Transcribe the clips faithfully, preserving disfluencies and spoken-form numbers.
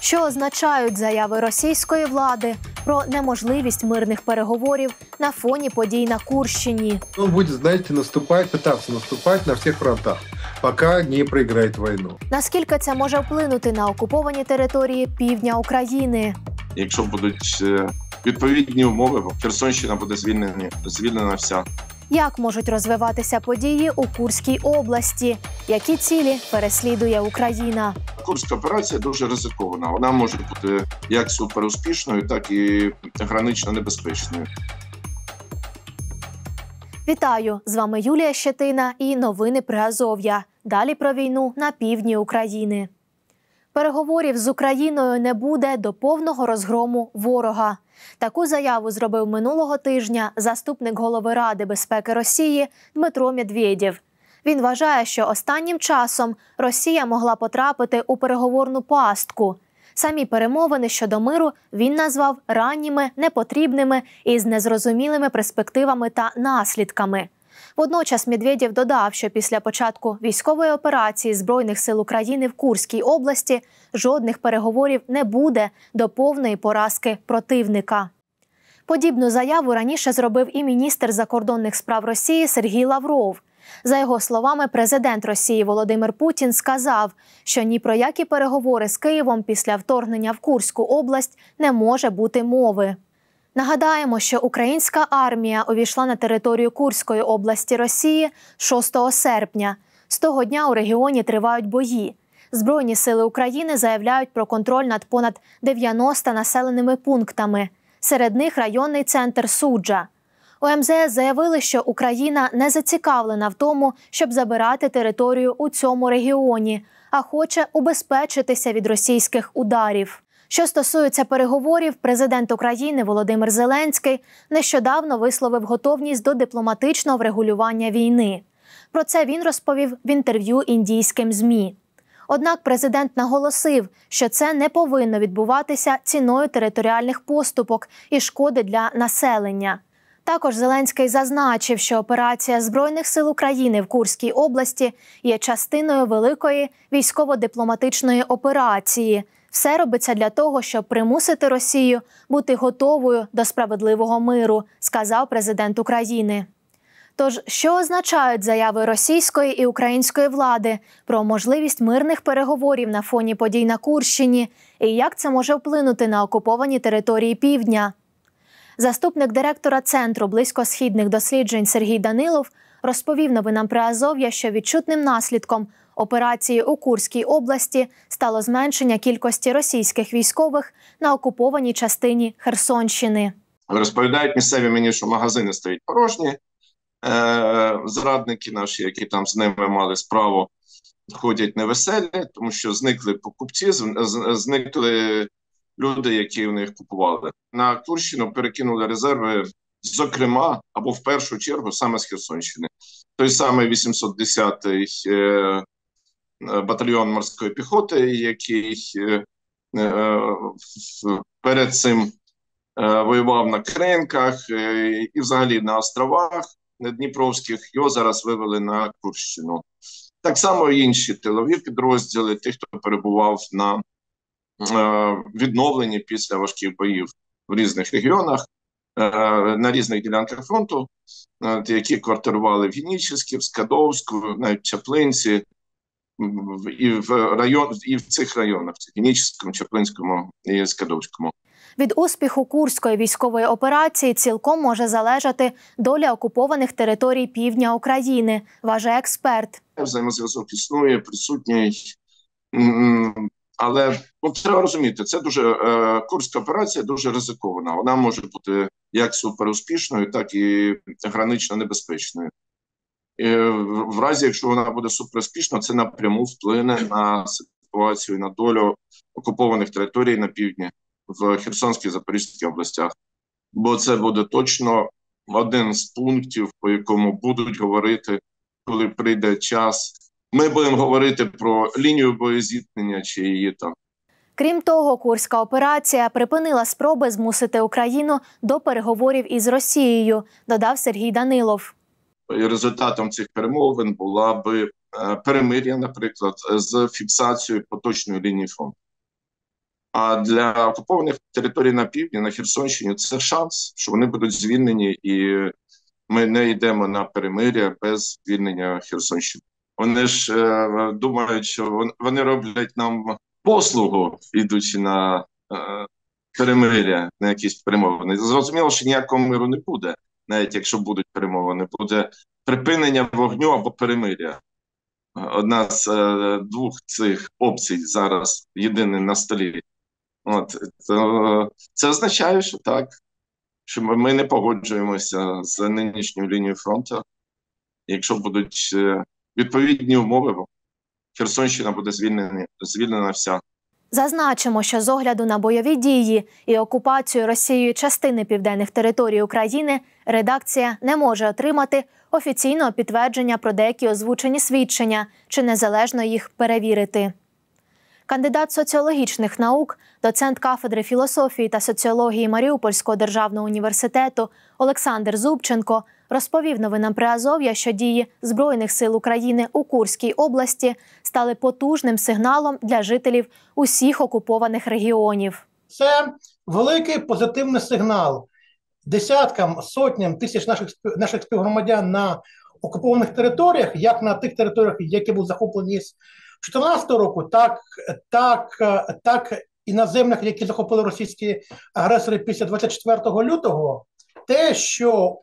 Що означають заяви російської влади про неможливість мирних переговорів на фоні подій на Курщині? Он будет, знаете, наступать, пытаться наступать на всех фронтах, пока не проиграет войну. Наскільки це може вплинути на окуповані території півдня України? Якщо будуть відповідні умови, Херсонщина буде звільнена, звільнена вся. Як можуть розвиватися події у Курській області? Які цілі переслідує Україна? Курська операція дуже ризикована. Вона може бути як суперуспішною, так і гранично небезпечною. Вітаю! З вами Юлія Щетина і новини Приазов'я. Далі про війну на півдні України. Переговорів з Україною не буде до повного розгрому ворога. Таку заяву зробив минулого тижня заступник голови Ради безпеки Росії Дмитро Медведєв. Він вважає, що останнім часом Росія могла потрапити у переговорну пастку. Самі перемовини щодо миру він назвав ранніми, непотрібними і з незрозумілими перспективами та наслідками. Водночас Медведєв додав, що після початку військової операції Збройних сил України в Курській області жодних переговорів не буде до повної поразки противника. Подібну заяву раніше зробив і міністр закордонних справ Росії Сергій Лавров. За його словами, президент Росії Володимир Путін сказав, що ні про які переговори з Києвом після вторгнення в Курську область не може бути мови. Нагадаємо, що українська армія увійшла на територію Курської області Росії шостого серпня. З того дня у регіоні тривають бої. Збройні сили України заявляють про контроль над понад дев'яноста населеними пунктами. Серед них районний центр Суджа. У ем зе ес заявили, що Україна не зацікавлена в тому, щоб забирати територію у цьому регіоні, а хоче убезпечитися від російських ударів. Що стосується переговорів, президент України Володимир Зеленський нещодавно висловив готовність до дипломатичного врегулювання війни. Про це він розповів в інтерв'ю індійським ЗМІ. Однак президент наголосив, що це не повинно відбуватися ціною територіальних поступок і шкоди для населення. Також Зеленський зазначив, що операція Збройних сил України в Курській області є частиною великої військово-дипломатичної операції. Все робиться для того, щоб примусити Росію бути готовою до справедливого миру, сказав президент України. Тож, що означають заяви російської і української влади про можливість мирних переговорів на фоні подій на Курщині і як це може вплинути на окуповані території півдня? Заступник директора Центру близькосхідних досліджень Сергій Данилов розповів новинам Приазов'я, що відчутним наслідком операції у Курській області стало зменшення кількості російських військових на окупованій частині Херсонщини. Розповідають місцеві мені, що магазини стоять порожні. Е, зрадники наші, які там з ними мали справу, ходять невеселі, тому що зникли покупці, зникли люди, які в них купували. На Курщину перекинули резерви, зокрема, або в першу чергу, саме з Херсонщини. Той самий вісімсот десятий е, батальйон морської піхоти, який е, е, перед цим е, воював на Кринках е, і взагалі на островах Дніпровських, його зараз вивели на Курщину. Так само і інші тилові підрозділи, тих, хто перебував на відновлені після важких боїв в різних регіонах, на різних ділянках фронту, які квартирували в Генічеську, в Скадовську, навіть в Чаплинці, і в, район, і в цих районах, в Генічеському, Чаплинському і Скадовському. Від успіху Курської військової операції цілком може залежати доля окупованих територій півдня України, вважає експерт. Взаємозв'язок існує, присутній. Але ну, треба розуміти, це дуже е, Курська операція дуже ризикована. Вона може бути як суперуспішною, так і гранично небезпечною. І в, в разі, якщо вона буде суперуспішна, це напряму вплине на ситуацію, на долю окупованих територій на півдні, в Херсонській і Запорізькій областях. Бо це буде точно один з пунктів, по якому будуть говорити, коли прийде час. Ми будемо говорити про лінію боєзіткнення чи її там. Крім того, Курська операція припинила спроби змусити Україну до переговорів із Росією, додав Сергій Данилов. І результатом цих перемовин була би перемир'я, наприклад, з фіксацією поточної лінії фронту. А для окупованих територій на півдні, на Херсонщині, це шанс, що вони будуть звільнені, і ми не йдемо на перемир'я без звільнення Херсонщини. Вони ж е, думають, що вони роблять нам послугу, йдучи на е, перемир'я, на якісь перемовини. Зрозуміло, що ніякого миру не буде, навіть якщо будуть перемовини. Буде припинення вогню або перемир'я. Одна з е, двох цих опцій зараз єдина на столі. От, то, це означає, що так, що ми, ми не погоджуємося з нинішньою лінією фронту. Якщо будуть е, відповідні умови, Херсонщина буде звільнена, звільнена вся. Зазначимо, що з огляду на бойові дії і окупацію Росією частини південних територій України редакція не може отримати офіційного підтвердження про деякі озвучені свідчення чи незалежно їх перевірити. Кандидат соціологічних наук, доцент кафедри філософії та соціології Маріупольського державного університету Олександр Зубченко розповів новинам Приазов'я, що дії Збройних сил України у Курській області стали потужним сигналом для жителів усіх окупованих регіонів. Це великий позитивний сигнал десяткам, сотням тисяч наших, наших співгромадян на окупованих територіях, як на тих територіях, які були захоплені з дві тисячі чотирнадцятого року, так, так, так і на землях, які захопили російські агресори після двадцять четвертого лютого. Те, що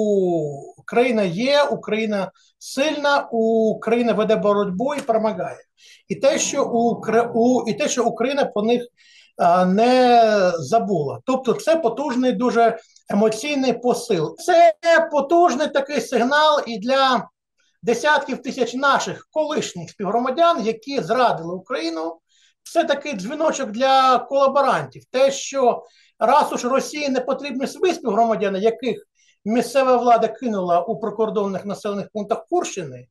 Україна є, Україна сильна, Україна веде боротьбу і перемагає. І те, що, у, і те, що Україна про них не забула. Тобто це потужний, дуже емоційний посил. Це потужний такий сигнал і для десятків тисяч наших колишніх співгромадян, які зрадили Україну. Це такий дзвіночок для колаборантів. Те, що раз уж Росії не потрібні свої співгромадяни, яких місцева влада кинула у прикордонних населених пунктах Курщини,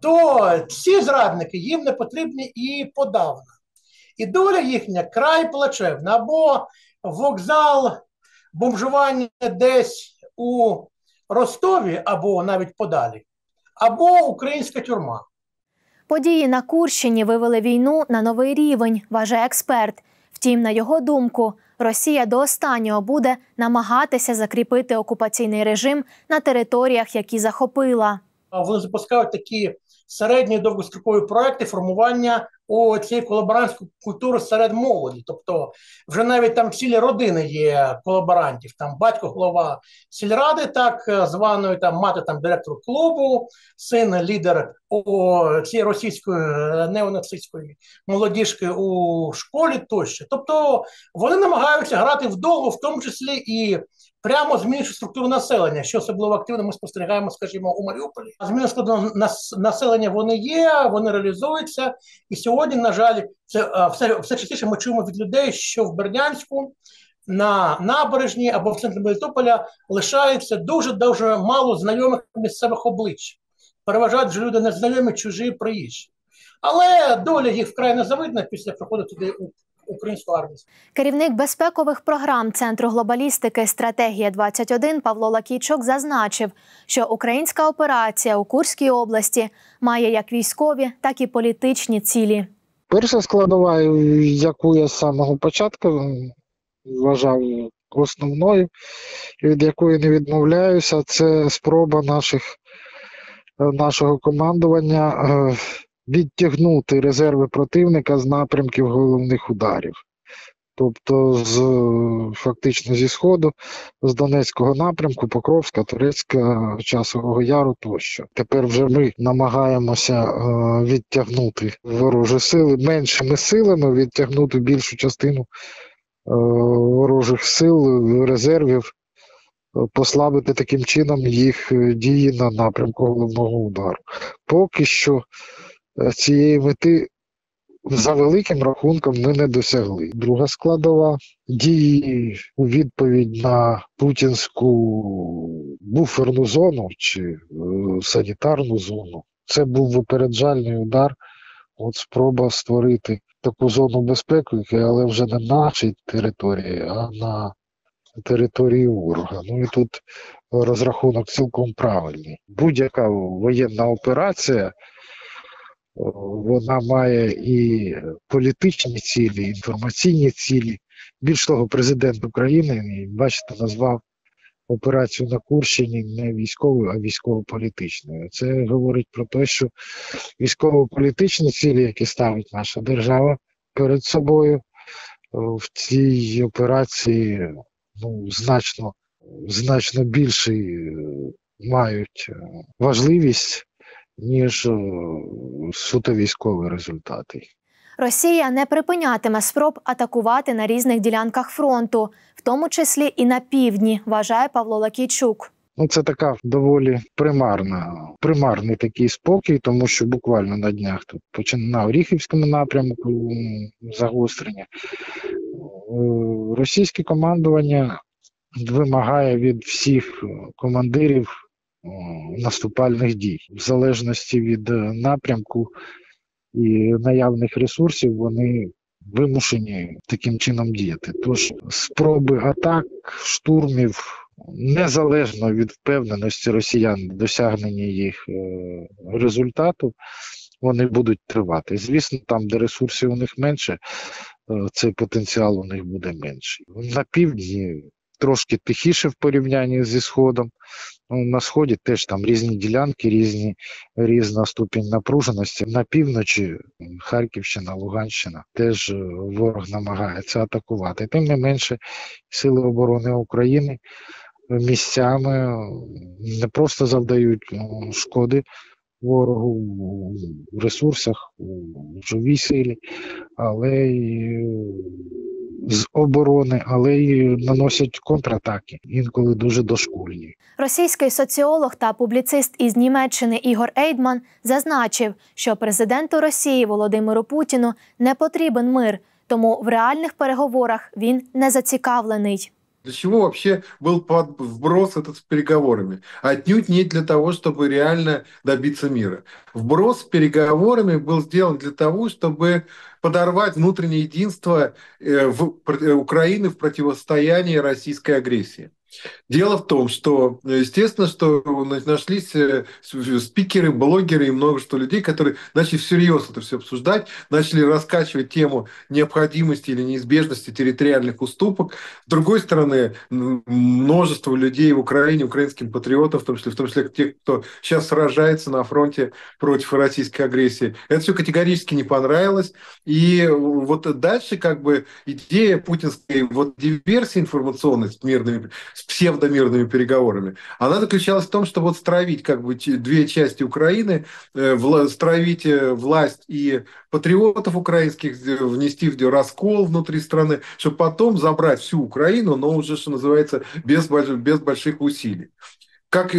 то ці зрадники їм не потрібні і подавно. І доля їхня край плачевна. Або вокзал, бомжування десь у Ростові, або навіть подалі, або українська тюрма. Події на Курщині вивели війну на новий рівень, вважає експерт. Втім, на його думку, Росія до останнього буде намагатися закріпити окупаційний режим на територіях, які захопила. Вони запускають такі середні довгострокові проекти формування о, цієї колаборантської культури серед молоді. Тобто вже навіть там цілі родини є колаборантів. Там батько голова сільради, так званої, там мати там директор клубу, син лідер о, цієї російської неонацистської молодіжки у школі тощо. Тобто вони намагаються грати вдовго, в тому числі і прямо змінюючи структуру населення, що особливо активно ми спостерігаємо, скажімо, у Маріуполі. Зміни складу населення вони є, вони реалізуються. І сьогодні, на жаль, це все, все частіше ми чуємо від людей, що в Бердянську, на набережні або в центрі Мелітополя лишається дуже-дуже мало знайомих місцевих облич. Переважають вже люди незнайомі, чужі, приїжджі. Але доля їх вкрай незавидна після приходу туди у українську армію. Керівник безпекових програм Центру глобалістики «Стратегія двадцять один» Павло Лакійчук зазначив, що українська операція у Курській області має як військові, так і політичні цілі. Перша складова, яку я з самого початку вважав основною, і від якої не відмовляюся, це спроба наших, нашого командування відтягнути резерви противника з напрямків головних ударів. Тобто з, фактично зі Сходу, з Донецького напрямку, Покровська, Торецька, Часового Яру тощо. Тепер вже ми намагаємося е, відтягнути ворожі сили меншими силами, відтягнути більшу частину е, ворожих сил, резервів, послабити таким чином їх дії на напрямку головного удару. Поки що цієї мети за великим рахунком ми не досягли. Друга складова – дії у відповідь на путінську буферну зону чи е, санітарну зону. Це був випереджальний удар, от спроба створити таку зону безпеки, але вже не на нашій території, а на території ворога. Ну і тут розрахунок цілком правильний. Будь-яка воєнна операція Вона має і політичні цілі, і інформаційні цілі. Більш того, президент України, бачите, назвав операцію на Курщині не військовою, а військово-політичною. Це говорить про те, що військово-політичні цілі, які ставить наша держава перед собою, в цій операції ну, значно, значно більше мають важливість, ніж суто військові результати. Росія не припинятиме спроб атакувати на різних ділянках фронту, в тому числі і на півдні, вважає Павло Лакійчук. Ну, це така доволі примарна, примарний такий спокій, тому що буквально на днях тут починає на Оріхівському напрямку загострення. Російське командування вимагає від всіх командирів наступальних дій. В залежності від напрямку і наявних ресурсів вони вимушені таким чином діяти. Тож спроби атак, штурмів, незалежно від впевненості росіян в досягненні їх результату, вони будуть тривати. Звісно, там, де ресурсів у них менше, цей потенціал у них буде менший. На півдні трошки тихіше в порівнянні зі Сходом. На Сході теж там різні ділянки, різні, різна ступінь напруженості. На півночі Харківщина, Луганщина теж ворог намагається атакувати. Тим не менше, Сили оборони України місцями не просто завдають шкоди ворогу в ресурсах, у живій силі, але й з оборони, але й наносять контратаки, інколи дуже дошкульні. Російський соціолог та публіцист із Німеччини Ігор Ейдман зазначив, що президенту Росії Володимиру Путіну не потрібен мир, тому в реальних переговорах він не зацікавлений. Для чего вообще был вброс этот с переговорами? Отнюдь не для того, чтобы реально добиться мира. Вброс с переговорами был сделан для того, чтобы подорвать внутреннее единство Украины в противостоянии российской агрессии. Дело в том, что, естественно, что нашлись спикеры, блогеры и множество людей, которые начали всерьез это все обсуждать, начали раскачивать тему необходимости или неизбежности территориальных уступок. С другой стороны, множество людей в Украине, украинских патриотов, в том числе, в том числе тех, кто сейчас сражается на фронте против российской агрессии. Это все категорически не понравилось. И вот дальше как бы идея путинской вот диверсии информационной с мирными, с псевдомирными переговорами, она заключалась в том, что вот стравить как бы две части Украины, э, стравить власть и патриотов украинских, внести в раскол внутри страны, чтобы потом забрать всю Украину, но уже, что называется, без, без больших усилий. Как,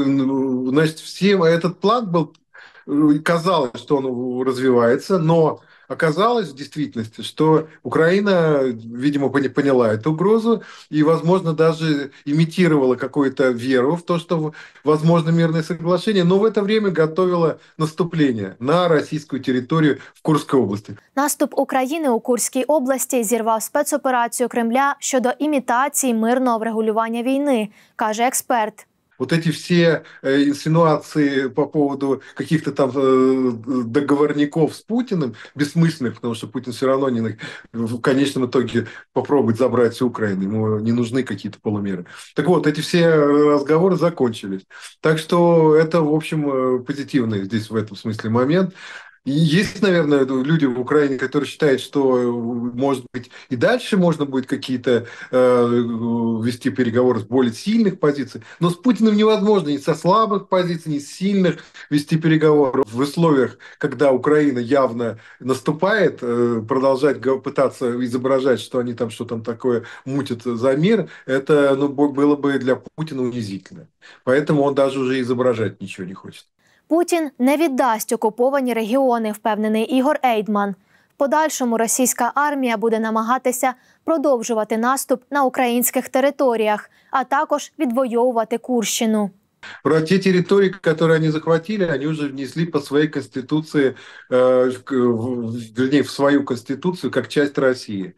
э, значит, всем этот план был, казалось, что он развивается, но оказалось в действительности, что Украина, видимо, поняла эту угрозу и, возможно, даже имитировала какую-то веру в то, что возможно мирное соглашение, но в это время готовила наступление на російську територію в Курській області. Наступ України у Курській області зірвав спецоперацію Кремля щодо імітації мирного врегулювання війни, каже експерт. Вот эти все э, инсинуации по поводу каких-то там э, договорников с Путиным, бессмысленных, потому что Путин все равно не, в конечном итоге попробует забрать всю Украину, ему не нужны какие-то полумеры. Так вот, эти все разговоры закончились. Так что это, в общем, позитивный здесь в этом смысле момент. И есть, наверное, люди в Украине, которые считают, что, может быть, и дальше можно будет какие-то э, вести переговоры с более сильных позиций, но с Путиным невозможно ни со слабых позиций, ни с сильных вести переговоры. В условиях, когда Украина явно наступает, э, продолжать пытаться изображать, что они там что-то такое мутят за мир, это ну, было бы для Путина унизительно. Поэтому он даже уже изображать ничего не хочет. Путін не віддасть окуповані регіони, впевнений Ігор Ейдман. В подальшому російська армія буде намагатися продовжувати наступ на українських територіях, а також відвоювати Курщину. Про те территории, которые они захватили, они уже внесли по своей конституции, э, вернее, в свою конституцию, как часть России.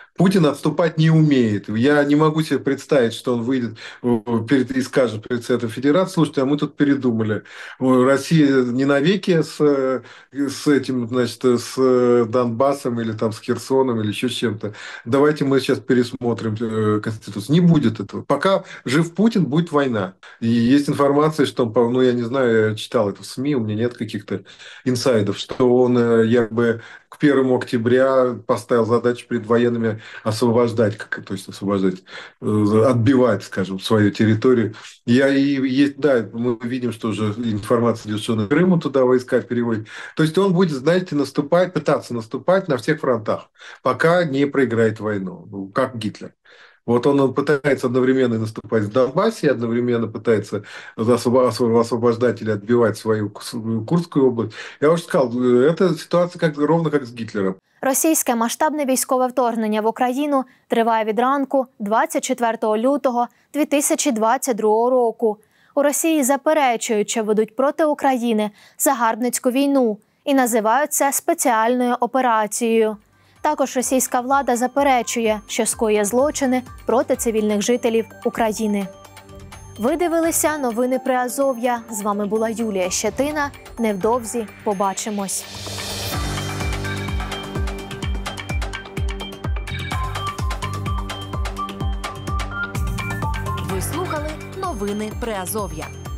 Путин отступать не умеет. Я не могу себе представить, что он выйдет перед, и скажет перед Советом Федерации: слушайте, а мы тут передумали. Россия не навеки с, с этим, значит, с Донбассом или там с Херсоном или еще с чем-то. Давайте мы сейчас пересмотрим Конституцию. Не будет этого. Пока жив Путин, будет война. И есть информация, что он, ну, я не знаю, я читал это в СМИ, у меня нет каких-то инсайдов, что он якобы к первому октября поставил задачу перед военными освобождать, как, то есть освобождать, отбивать, скажем, свою территорию. Я, и есть, да, мы видим, что уже информация идет, что на Крыму туда войска переводят. То есть он будет, знаете, наступать, пытаться наступать на всех фронтах, пока не проиграет войну, как Гитлер. Вот он пытается одновременно наступать в Донбассе, одновременно пытается освобождать или отбивать свою Курскую область. Я уже сказал, это ситуация как, ровно как з Гітлером. Російське масштабне військове вторгнення в Україну триває від ранку двадцять четвертого лютого дві тисячі двадцять другого року. У Росії заперечують, що ведуть проти України загарбницьку війну і називають це спеціальною операцією. Також російська влада заперечує, що скоює злочини проти цивільних жителів України. Ви дивилися новини Приазов'я. З вами була Юлія Щетина. Невдовзі побачимось. Ви слухали новини Приазов'я.